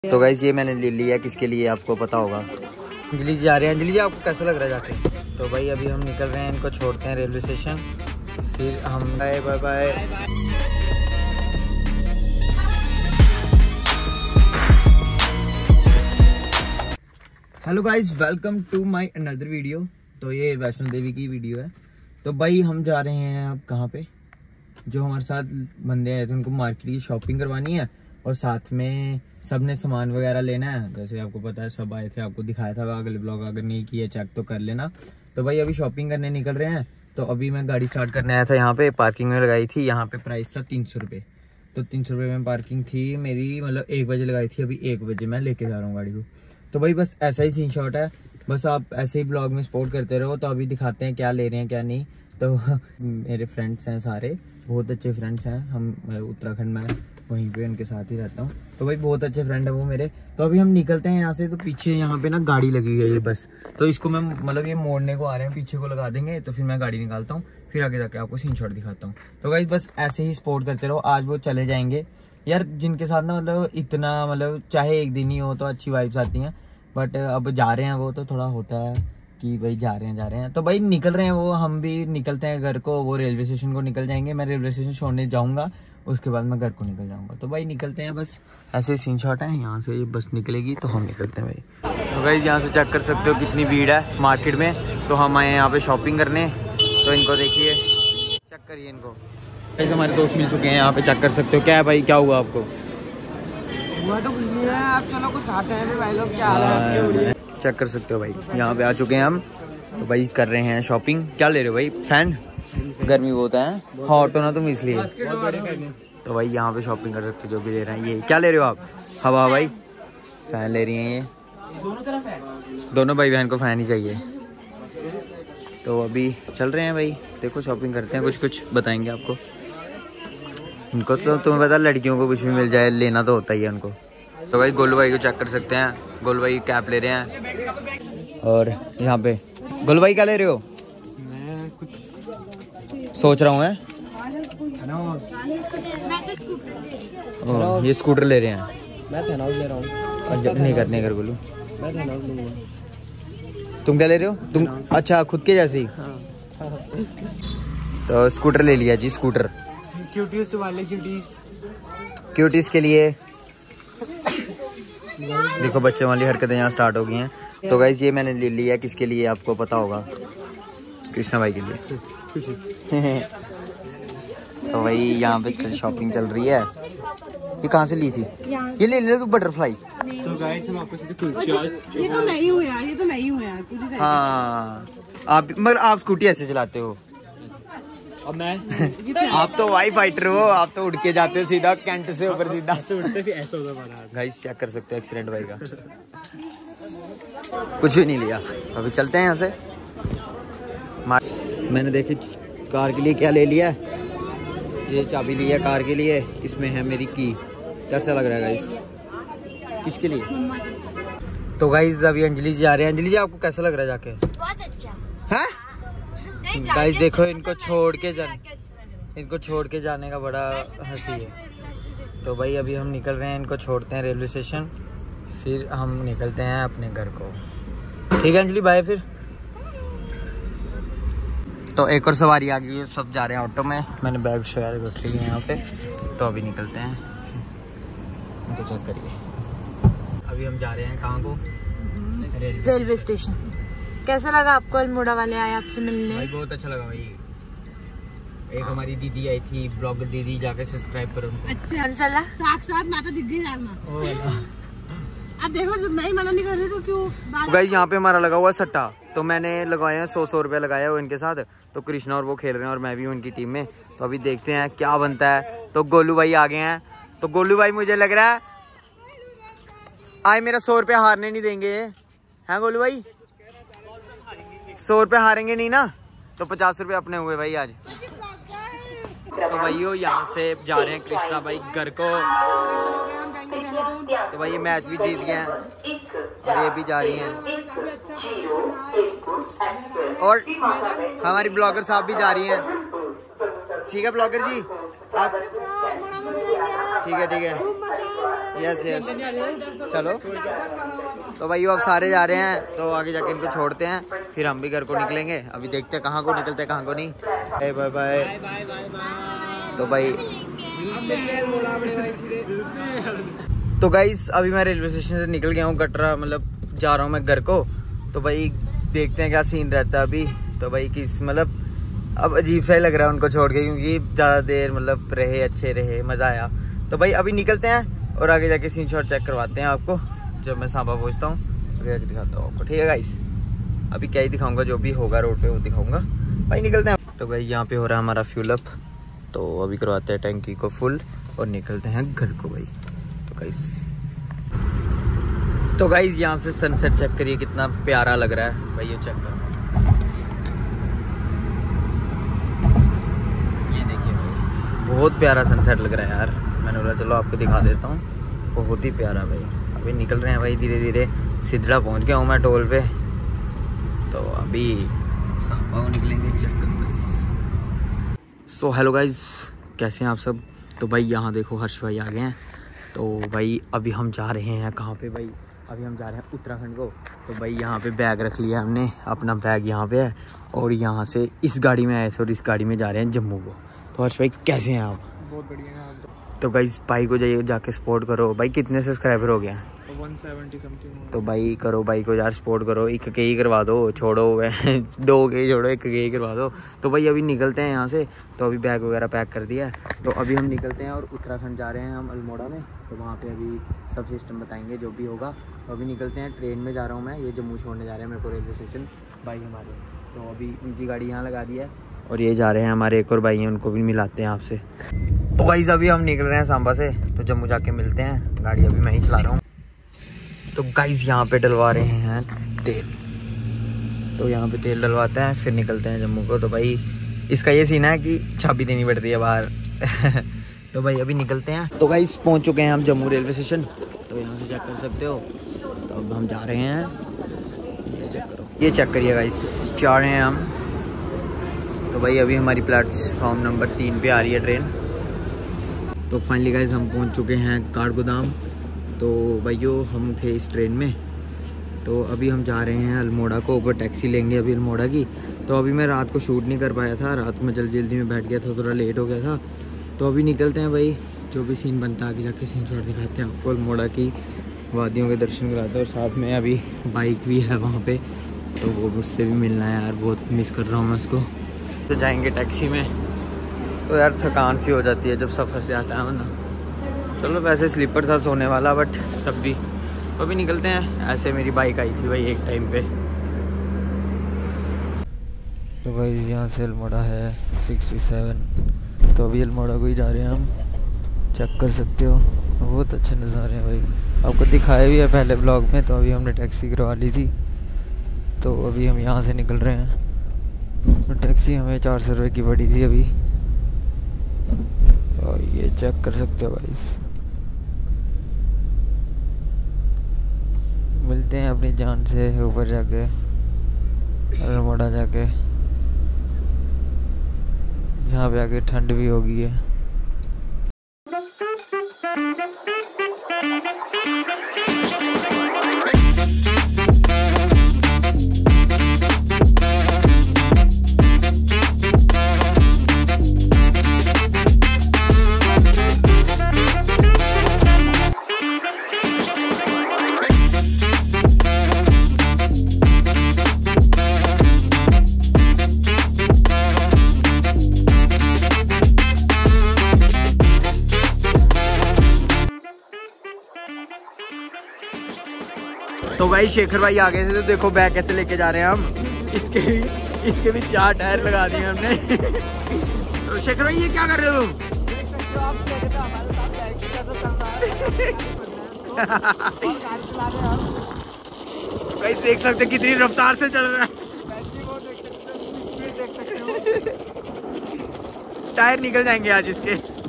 तो गाइस ये मैंने ले लिया, किसके लिए आपको पता होगा। अंजलि जी आ रहे हैं। अंजलि जी आपको कैसा लग रहा है जाके? तो भाई अभी हम निकल रहे हैं, इनको छोड़ते हैं रेलवे स्टेशन, फिर हम bye bye bye. Hello guys, welcome to my another video. तो ये वैष्णो देवी की वीडियो है। तो भाई हम जा रहे हैं अब कहाँ पे, जो हमारे साथ बंदे आए थे उनको मार्केट की शॉपिंग करवानी है और साथ में सब ने सामान वगैरह लेना है। जैसे आपको पता है सब आए थे, आपको दिखाया था अगले ब्लॉग, अगर नहीं किया चेक तो कर लेना। तो भाई अभी शॉपिंग करने निकल रहे हैं। तो अभी मैं गाड़ी स्टार्ट करने आया था, यहाँ पे पार्किंग में लगाई थी। यहाँ पे प्राइस था 300 रुपये। तो 300 रुपये में पार्किंग थी मेरी, मतलब 1 बजे लगाई थी, अभी 1 बजे मैं लेके जा रहा हूँ गाड़ी को। तो भाई बस ऐसा ही सीन शॉट है, बस आप ऐसे ही ब्लॉग में सपोर्ट करते रहो। तो अभी दिखाते हैं क्या ले रहे हैं क्या नहीं। तो मेरे फ्रेंड्स हैं सारे, बहुत अच्छे फ्रेंड्स हैं। हम उत्तराखंड में वहीं पे उनके साथ ही रहता हूँ। तो भाई बहुत अच्छे फ्रेंड है वो मेरे। तो अभी हम निकलते हैं यहाँ से। तो पीछे यहाँ पे ना गाड़ी लगी है ये बस, तो इसको मैं मतलब ये मोड़ने को आ रहे हैं, पीछे को लगा देंगे तो फिर मैं गाड़ी निकालता हूँ, फिर आगे जाके आपको सीन शॉट दिखाता हूँ। तो भाई बस ऐसे ही सपोर्ट करते रहो। आज वो चले जाएंगे यार, जिनके साथ ना मतलब इतना मतलब चाहे एक दिन ही हो तो अच्छी वाइब्स आती हैं, बट अब जा रहे हैं वो तो थोड़ा होता है कि भाई जा रहे हैं। तो भाई निकल रहे हैं वो, हम भी निकलते हैं घर को। वो रेलवे स्टेशन को निकल जाएंगे, मैं रेलवे स्टेशन छोड़ने जाऊंगा, उसके बाद मैं घर को निकल जाऊंगा। तो भाई निकलते हैं, बस ऐसे सीन शॉट है। यहाँ से बस निकलेगी तो हम निकलते हैं भाई। तो भाई यहाँ से चेक कर सकते हो कितनी भीड़ है मार्केट में। तो हम आए यहाँ पे शॉपिंग करने, तो इनको देखिए, चेक करिए इनको। ऐसे हमारे दोस्त मिल चुके हैं यहाँ पे, चेक कर सकते हो। क्या है भाई, क्या हुआ आपको? हुआ तो कुछ नहीं है, आप चलो कुछ खाते हैं भाई लोग। क्या हाल है? चेक कर सकते हो भाई, यहाँ पे आ चुके हैं हम। तो भाई कर रहे हैं शॉपिंग। क्या ले रहे हो भाई? फैन? गर्मी बहुत है, हॉट हो ना तुम इसलिए। तो भाई यहाँ पे शॉपिंग कर सकते हो, जो भी ले रहे हैं। ये क्या ले रहे हो आप? हवा भाई फैन ले रही हैं ये दोनों भाई बहन को फैन ही चाहिए। तो अभी चल रहे हैं भाई, देखो शॉपिंग करते हैं, कुछ बताएंगे आपको। इनको तो तुम्हें पता, लड़कियों को कुछ भी मिल जाए लेना तो होता ही है उनको। तो भाई गोलू भाई को चेक कर सकते हैं, गोलू भाई कैप ले रहे हैं। और यहाँ पे गोलू भाई क्या ले रहे हो? मैं कुछ सोच रहा हूँ मैं ये स्कूटर ले रहे हैं। मैं थैनोस ले रहा हूँ। नहीं कर गोलू, मैं थैनोस लूंगा। तुम क्या ले रहे हो? तुम अच्छा खुद के जैसे ही। तो स्कूटर ले लिया जी, स्कूटर। क्यूटीज वाले क्यूटीज के लिए देखो बच्चों वाली हरकतें यहाँ स्टार्ट हो गई हैं। तो गाइस ये मैंने ले लिया, किसके लिए आपको पता होगा, कृष्णा भाई के लिए। तो भाई यहाँ पे शॉपिंग चल रही है। ये कहाँ से ली थी? ये ले ले तू बटरफ्लाई। तो गाइस हम आपको ये तो नहीं हूँ यार, ये तो नहीं हूँ यार। हाँ आप, मगर आप स्कूटी ऐसे चलाते हो और मैं आप तो वाई फाइटर हो, आप तो उड़ के जाते हो सीधा कैंट से ऊपर सीधा। ऐसा होगा। गाइस चेक कर सकते हो एक्सीडेंट भाई का। कुछ भी नहीं लिया। अभी चलते हैं यहाँ से। मैंने देखी कार के लिए क्या ले लिया, ये चाबी ली है कार के लिए, इसमें है मेरी की। कैसा लग रहा है गाइस? किसके लिए? तो गाइस अभी अंजलि जी आ रहे हैं। अंजलि जी आपको कैसा लग रहा है जाके? बहुत अच्छा है गाइस, देखो इनको छोड़ के जाने का बड़ा हंसी है। तो भाई अभी हम निकल रहे हैं, इनको छोड़ते हैं रेलवे स्टेशन, फिर हम निकलते हैं अपने घर को। ठीक है अंजलि, बाय फिर। तो एक और सवारी आ गई है, सब जा रहे हैं ऑटो में। मैंने बैग शेयर रख ली है यहाँ पे। तो अभी निकलते हैं, इनको चेक करिए। अभी हम जा रहे हैं कहाँ को? Railway station. कैसा लगा आपको? अल्मोड़ा वाले आए आपसे मिलने? भाई बहुत अच्छा लगा भाई। एक हमारी दीदी आई थी, ब्लॉगर दीदी, जाके सब्सक्राइब करो उनको। अच्छा साक्षात माता दिग्गी डालना। अब देखो मैं मना नहीं कर रही तो क्यों? गाइस यहाँ पे हमारा लगा हुआ सट्टा, तो मैंने लगाए हैं 100 रुपये लगाया है इनके साथ। तो कृष्णा और वो खेल रहे हैं और मैं भी हूँ उनकी टीम में। तो अभी देखते हैं क्या बनता है। तो गोलू भाई आ गए हैं। तो गोलू भाई मुझे लग रहा है आज मेरा 100 रुपये हारने नहीं देंगे, हैं गोलू भाई? 100 रुपये हारेंगे नहीं ना? तो 50 रुपये अपने हुए भाई आज। तो भाइयों यहाँ से जा रहे हैं कृष्णा भाई घर को। तो भाई ये मैच भी जीत गए हैं और ये भी जा रही हैं, और हमारी ब्लॉगर साहब भी जा रही हैं। ठीक है ब्लॉगर जी, आप ठीक है यस चलो। तो भाई अब सारे जा रहे हैं तो आगे जाके इनको छोड़ते हैं, फिर हम भी घर को निकलेंगे। अभी देखते हैं कहाँ को निकलते हैं कहाँ को नहीं। Bye bye. तो भाई तो गाइस अभी मैं रेलवे स्टेशन से निकल गया हूँ कटरा, मतलब जा रहा हूँ मैं घर को। तो भाई देखते हैं क्या सीन रहता है अभी। तो भाई किस मतलब अब अजीब सा ही लग रहा है उनको छोड़ के, क्योंकि ज़्यादा देर मतलब रहे, अच्छे रहे, मज़ा आया। तो भाई अभी निकलते हैं और आगे जाके सीन शॉट चेक करवाते हैं आपको जब मैं सांबा पहुँचता हूँ, आगे जाके दिखाता हूँ आपको। ठीक है गाइस, अभी क्या ही दिखाऊंगा, जो भी होगा रोड पे वो दिखाऊंगा। भाई निकलते हैं। तो भाई यहाँ पे हो रहा है हमारा फ्यूल अप, तो अभी करवाते हैं टैंकी को फुल और निकलते हैं घर को भाई। तो गाइस यहाँ से सनसेट चेक करिए कितना प्यारा लग रहा है भाई, ये चेक करो, ये देखिए भाई बहुत प्यारा सनसेट लग रहा है यार। मैंने बोला चलो आपको दिखा देता हूँ, बहुत ही प्यारा भाई। अभी निकल रहे हैं भाई धीरे धीरे, सिद्धड़ा पहुँच गया हूँ मैं टोल पे। तो अभी सांबा को निकलेंगे, चेक करो गाइस। सो हेलो गाइस, कैसे हैं आप सब। तो भाई यहाँ देखो हर्ष भाई आ गए हैं। तो भाई अभी हम जा रहे हैं कहाँ पे भाई, अभी हम जा रहे हैं उत्तराखंड को। तो भाई यहाँ पे बैग रख लिया हमने, अपना बैग यहाँ पे है और यहाँ से इस गाड़ी में आए थे और इस गाड़ी में जा रहे हैं जम्मू को। तो हर्ष भाई कैसे हैं आप। बहुत बढ़िया है आप। तो भाई इस भाई को जाइए जाके सपोर्ट करो भाई। कितने सब्सक्राइबर हो गया 170 समथिंग। तो भाई करो भाई को यार सपोर्ट करो, एक के ही करवा दो, छोड़ो 2 के छोड़ो, एक के ही करवा दो। तो भाई अभी निकलते हैं यहाँ से। तो अभी बैग वगैरह पैक कर दिया है, तो अभी हम निकलते हैं और उत्तराखंड जा रहे हैं हम अल्मोड़ा में। तो वहाँ पे अभी सब सिस्टम बताएंगे जो भी होगा। तो अभी निकलते हैं, ट्रेन में जा रहा हूँ मैं, ये जम्मू छोड़ने जा रहे हैं मेरे को रेलवे स्टेशन भाई हमारे। तो अभी उनकी गाड़ी यहाँ लगा दी है और ये जा रहे हैं हमारे एक और भाई हैं, उनको भी मिलाते हैं आपसे। तो भाई अभी हम निकल रहे हैं सांबा से, तो जम्मू जाके मिलते हैं। गाड़ी अभी मैं ही चला रहा हूँ। तो गाइस यहाँ पे डलवा रहे हैं तेल, तो यहाँ पे तेल डलवाते हैं फिर निकलते हैं जम्मू को। तो भाई इसका ये सीन है कि चाबी देनी पड़ती है बाहर। तो भाई अभी निकलते हैं। तो गाइस पहुँच चुके हैं हम जम्मू रेलवे स्टेशन, तो यहाँ से चेक कर सकते हो। तो अब हम जा रहे हैं, ये चेक करो, ये चेक करिए गाइस, जा रहे हैं हम। तो भाई अभी हमारी प्लेटफॉर्म नंबर 3 पे आ रही है ट्रेन। तो फाइनली गाइस हम पहुँच चुके हैं काठगोदाम। तो भाइयों हम थे इस ट्रेन में, तो अभी हम जा रहे हैं अल्मोड़ा को, ऊपर टैक्सी लेंगे अभी अल्मोड़ा की। तो अभी मैं रात को शूट नहीं कर पाया था, रात में जल्दी में बैठ गया था, थोड़ा लेट हो गया था। तो अभी निकलते हैं भाई, जो भी सीन बनता है आगे जाके सीन शॉट दिखाते हैं आपको, अल्मोड़ा की वादियों के दर्शन कराते हैं। और साथ में अभी बाइक भी है वहाँ पे, तो वो मुझसे भी मिलना है यार, बहुत मिस कर रहा हूँ मैं उसको। तो जाएंगे टैक्सी में, तो यार थकान सी हो जाती है जब सफ़र से आता है ना। चलो वैसे स्लीपर था सोने वाला, बट तब भी तो अभी निकलते हैं। ऐसे मेरी बाइक आई थी भाई एक टाइम पे। तो भाई यहाँ से अल्मोड़ा है 67, तो अभी अल्मोड़ा को ही जा रहे हैं हम, चेक कर सकते हो। बहुत अच्छे नज़ारे हैं भाई, आपको दिखाया भी है पहले ब्लॉग में। तो अभी हमने टैक्सी करवा ली थी, तो अभी हम यहाँ से निकल रहे हैं। तो टैक्सी हमें 400 रुपये की पड़ी थी अभी, और ये चेक कर सकते हो भाई। मिलते हैं अपनी जान से ऊपर जाके, अल्मोड़ा जाके, जहाँ पे आके ठंड भी होगी है। तो भाई शेखर भाई आ गए थे, तो देखो बैग कैसे लेके जा रहे हैं हम। इसके भी 4 टायर लगा दिए हमने। तो शेखर भाई ये क्या कर रहे हो तुम। भाई देख सकते कितनी रफ्तार से चल रहा है। टायर निकल जाएंगे आज इसके।